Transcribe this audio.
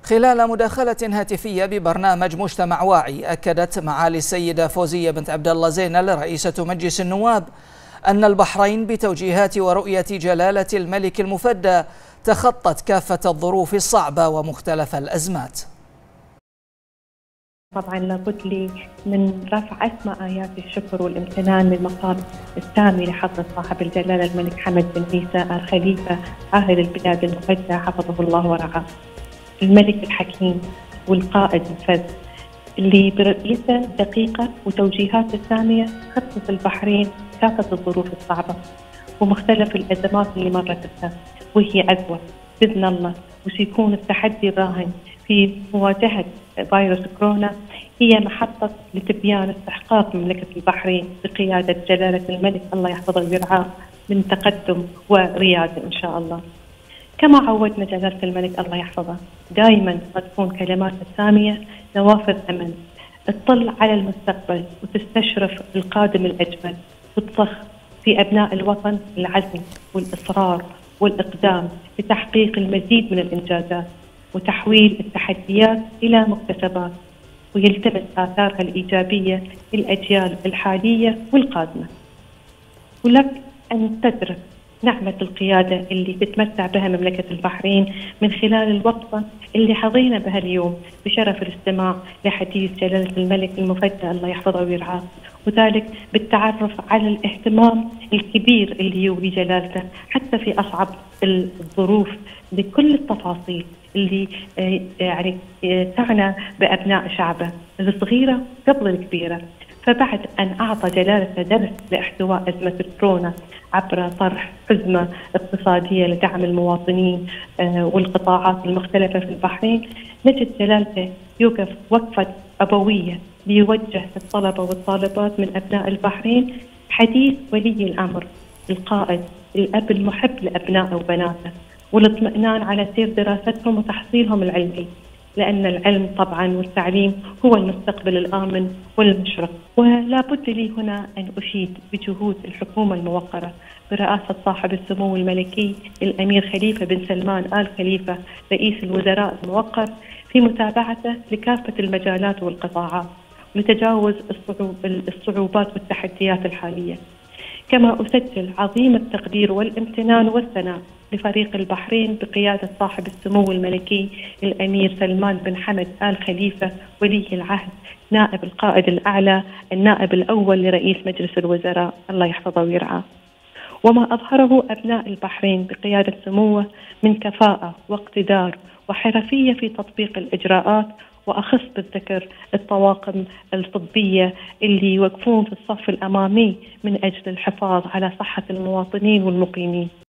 خلال مداخلة هاتفية ببرنامج مجتمع واعي، أكدت معالي السيدة فوزية بنت عبد الله زينل رئيسة مجلس النواب أن البحرين بتوجيهات ورؤية جلالة الملك المفدى تخطت كافة الظروف الصعبة ومختلف الأزمات. طبعا لابد لي من رفع أسمى آيات الشكر والامتنان للمقام السامي لحضرة صاحب الجلالة الملك حمد بن عيسى آل خليفة عاهل البلاد المفدى حفظه الله ورعاه، الملك الحكيم والقائد الفذ اللي برؤيته دقيقة وتوجيهات سامية خطت البحرين كافة الظروف الصعبة ومختلف الأزمات اللي مرت بها، وهي أقوى بإذن الله. وسيكون التحدي الراهن في مواجهة فيروس كورونا هي محطة لتبيان استحقاق مملكة البحرين بقيادة جلالة الملك الله يحفظه ويرعاه من تقدم وريادة إن شاء الله. كما عودنا جلالة الملك الله يحفظه دائما تكون كلمات السامية نوافذ أمل تطل على المستقبل وتستشرف القادم الأجمل، وتضخ في أبناء الوطن العزم والإصرار والإقدام لتحقيق المزيد من الإنجازات وتحويل التحديات إلى مكتسبات، ويلتمس آثارها الإيجابية للأجيال الحالية والقادمة. ولك أن تدرك نعمة القيادة اللي تتمتع بها مملكة البحرين من خلال الوقفة اللي حظينا بها اليوم بشرف الاستماع لحديث جلالة الملك المفدى الله يحفظه ويرعاه، وذلك بالتعرف على الاهتمام الكبير اللي يولي جلالته حتى في أصعب الظروف بكل التفاصيل اللي يعني تعنى بأبناء شعبه الصغيرة قبل الكبيرة. فبعد أن أعطى جلالته درس لاحتواء أزمة كورونا عبر طرح حزمة اقتصادية لدعم المواطنين والقطاعات المختلفة في البحرين، نجد جلالته يوقف وقفة أبوية ليوجه الطلبة والطالبات من أبناء البحرين حديث ولي الأمر القائد الأب المحب لأبنائه وبناته، والاطمئنان على سير دراستهم وتحصيلهم العلمي، لأن العلم طبعا والتعليم هو المستقبل الآمن والمشرق. ولا بد لي هنا أن أشيد بجهود الحكومة الموقرة برئاسة صاحب السمو الملكي الأمير خليفة بن سلمان آل خليفة رئيس الوزراء الموقر في متابعته لكافة المجالات والقطاعات لتجاوز الصعوبات والتحديات الحالية. كما أسجل عظيم التقدير والامتنان والثناء لفريق البحرين بقيادة صاحب السمو الملكي الأمير سلمان بن حمد آل خليفة ولي العهد نائب القائد الأعلى النائب الأول لرئيس مجلس الوزراء الله يحفظه ويرعاه، وما أظهره أبناء البحرين بقيادة سموه من كفاءة واقتدار وحرفية في تطبيق الإجراءات، وأخص بالذكر الطواقم الطبية اللي يوقفون في الصف الأمامي من أجل الحفاظ على صحة المواطنين والمقيمين.